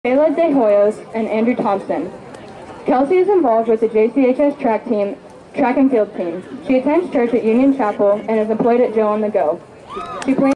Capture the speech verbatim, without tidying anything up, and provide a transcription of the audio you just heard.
Kayla De Hoyos, and Andrew Thompson. Kelsey is involved with the J C H S track team, track and field team. She attends church at Union Chapel and is employed at Jill on the Go. She plans